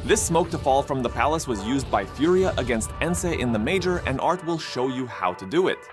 This smoke to fall from the palace was used by Furia against Ense in the Major, and Art will show you how to do it.